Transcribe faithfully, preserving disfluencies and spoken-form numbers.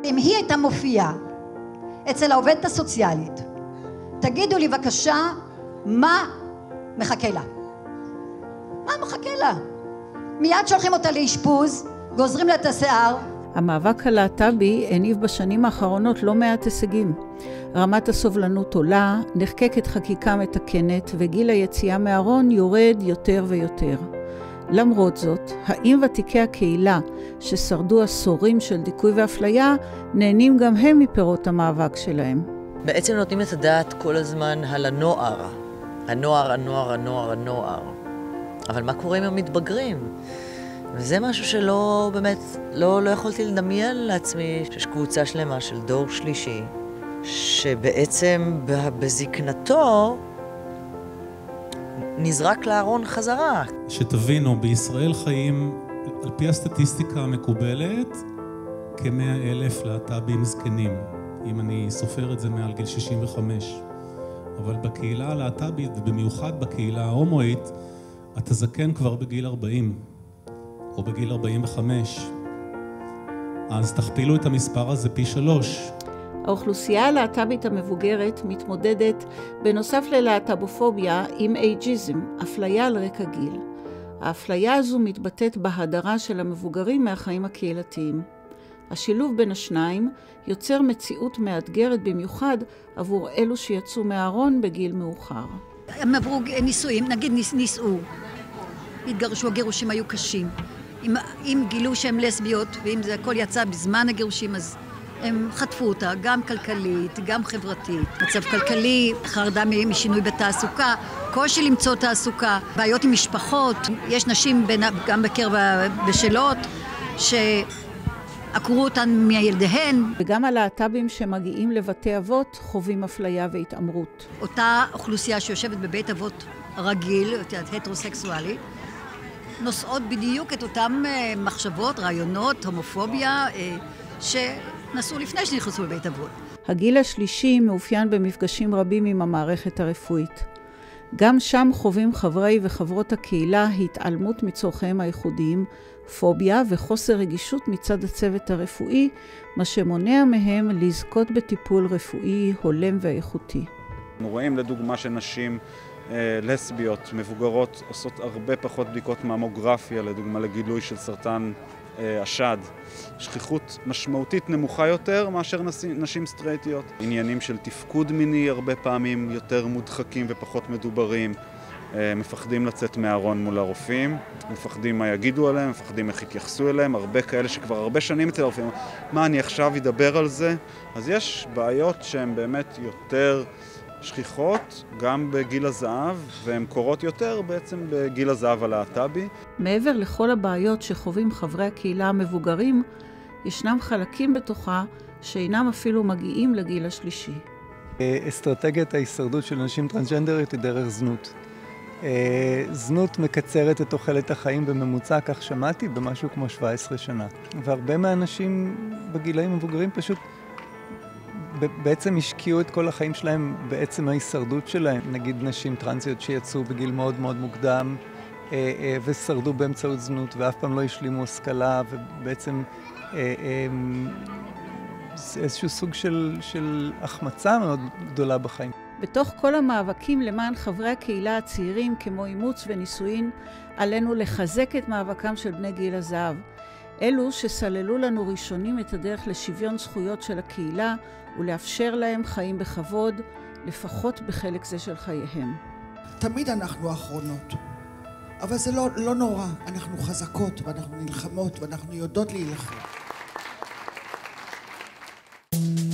אם היא הייתה מופיעה אצל העובדת הסוציאלית, תגידו לי בבקשה מה מחכה לה. מה מחכה לה? מיד שולחים אותה לאשפוז, גוזרים לה את השיער. המאבק הלהט"בי הניב בשנים האחרונות לא מעט הישגים. רמת הסובלנות עולה, נחקקת חקיקה מתקנת, וגיל היציאה מהארון יורד יותר ויותר. למרות זאת, האם ותיקי הקהילה ששרדו עשורים של דיכוי ואפליה, נהנים גם הם מפירות המאבק שלהם? בעצם נותנים את הדעת כל הזמן על הנוער. הנוער, הנוער, הנוער, הנוער. אבל מה קורה עם המתבגרים? וזה משהו שלא, באמת, לא, לא יכולתי לדמיין לעצמי, שיש קבוצה שלמה של דור שלישי, שבעצם בזקנתו נזרק לארון חזרה. שתבינו, בישראל חיים, על פי הסטטיסטיקה המקובלת, כמאה אלף להט"בים זקנים, אם אני סופר את זה מעל גיל שישים וחמש. אבל בקהילה הלהט"בית, ובמיוחד בקהילה ההומואית, אתה זקן כבר בגיל ארבעים, או בגיל ארבעים וחמש. אז תכפילו את המספר הזה פי שלוש. האוכלוסייה הלהט"בית המבוגרת מתמודדת בנוסף ללהט"בופוביה עם אייג'יזם, אפליה על רקע גיל. האפליה הזו מתבטאת בהדרה של המבוגרים מהחיים הקהילתיים. השילוב בין השניים יוצר מציאות מאתגרת במיוחד עבור אלו שיצאו מהארון בגיל מאוחר. הם עברו נישואים, נגיד נישאו, התגרשו, הגירושים היו קשים. אם, אם גילו שהם לסביות, ואם זה הכל יצא בזמן הגירושים, אז הם חטפו אותה, גם כלכלית, גם חברתית. מצב כלכלי, חרדה משינוי בתעסוקה, קושי למצוא תעסוקה, בעיות עם משפחות. יש נשים בין, גם בקרב בשלות, שעקרו אותן מילדיהן. וגם הלהט"בים שמגיעים לבתי אבות חווים אפליה והתאמרות. אותה אוכלוסייה שיושבת בבית אבות רגיל, הטרוסקסואלי, נושאות בדיוק את אותם מחשבות, רעיונות, הומופוביה, שנסעו לפני שנכנסו לבית אבות. הגיל השלישי מאופיין במפגשים רבים עם המערכת הרפואית. גם שם חווים חברי וחברות הקהילה התעלמות מצורכיהם הייחודיים, פוביה וחוסר רגישות מצד הצוות הרפואי, מה שמונע מהם לזכות בטיפול רפואי הולם ואיכותי. אנחנו רואים לדוגמה שנשים לסביות, מבוגרות, עושות הרבה פחות בדיקות ממוגרפיה, לדוגמה לגילוי של סרטן השד. שכיחות משמעותית נמוכה יותר מאשר נשים סטרייטיות. עניינים של תפקוד מיני הרבה פעמים יותר מודחקים ופחות מדוברים. מפחדים לצאת מהארון מול הרופאים, מפחדים מה יגידו עליהם, מפחדים איך יתייחסו אליהם. הרבה כאלה שכבר הרבה שנים אצל הרופאים, מה אני עכשיו אדבר על זה? אז יש בעיות שהן באמת יותר שכיחות, גם בגיל הזהב, והן קורות יותר בעצם בגיל הזהב הלהט"בי. מעבר לכל הבעיות שחווים חברי הקהילה המבוגרים, ישנם חלקים בתוכה שאינם אפילו מגיעים לגיל השלישי. אסטרטגיית ההישרדות של נשים טרנסג'נדריות היא דרך זנות. זנות מקצרת את תוחלת החיים בממוצע, כך שמעתי, במשהו כמו שבע עשרה שנה. והרבה מהאנשים בגילאים מבוגרים פשוט בעצם השקיעו את כל החיים שלהם בעצם ההישרדות שלהם. נגיד נשים טרנסיות שיצאו בגיל מאוד מאוד מוקדם ושרדו באמצעות זנות ואף פעם לא השלימו השכלה, ובעצם איזשהו סוג של, של החמצה מאוד גדולה בחיים. בתוך כל המאבקים למען חברי הקהילה הצעירים כמו אימוץ ונישואין, עלינו לחזק את מאבקם של בני גיל הזהב. אלו שסללו לנו ראשונים את הדרך לשוויון זכויות של הקהילה ולאפשר להם חיים בכבוד, לפחות בחלק זה של חייהם. תמיד אנחנו האחרונות, אבל זה לא, לא נורא. אנחנו חזקות ואנחנו נלחמות ואנחנו יודעות להילחם.